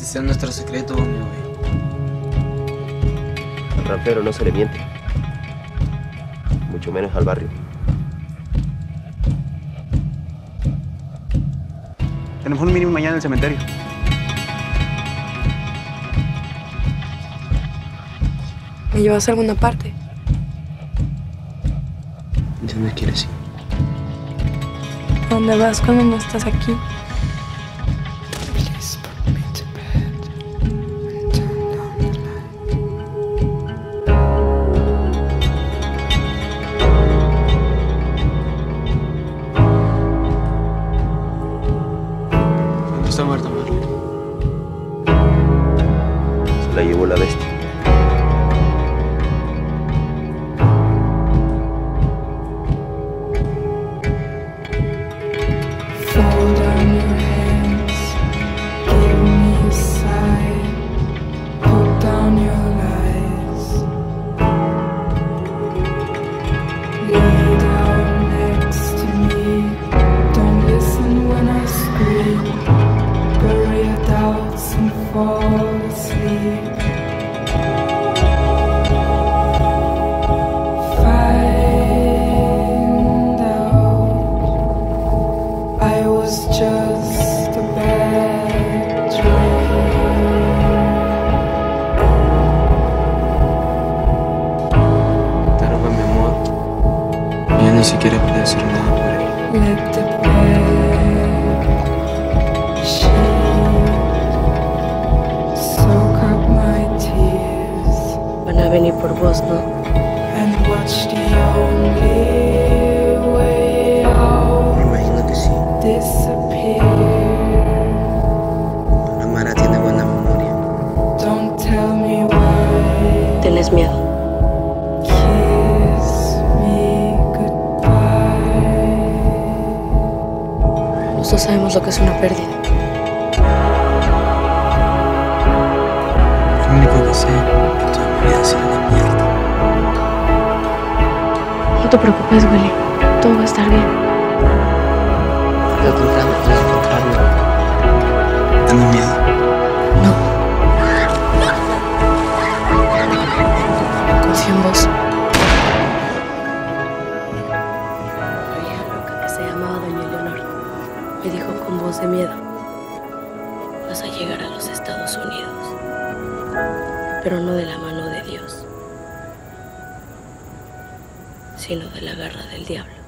Este es nuestro secreto, mi güey. Al rapero no se le miente. Mucho menos al barrio. Tenemos un mínimo mañana en el cementerio. ¿Me llevas a alguna parte? ¿Dónde quieres ir? ¿A dónde vas cuando no estás aquí? ¿Dónde está muerta, Marley? Se la llevó la bestia. Fold down your hands, give me a sigh, put down your lies. Lay down next to me, don't listen when I scream. Bury your doubts and fall asleep. I was just a bad dream. Pero con mi amor, yo ni siquiera pude hacer nada por él. Let the bed sheet soak up my tears. Van a venir por vos, ¿no? And watch the only way out Me imagino que sí. disappear. La Mara tiene buena memoria. Don't tell me why. ¿Tenés miedo? Kiss me goodbye. Los dos sabemos lo que es una pérdida. Lo único que sé es que toda mi vida ha sido una mierda. No te preocupes, Willy. Todo va a estar bien. Lo contrario, lo contrario. Tengo miedo. No. Confío en vos. La vieja loca que se llamaba Doña Leonor me dijo con voz de miedo: vas a llegar a los Estados Unidos, pero no de la mano de Dios, sino de la garra del diablo.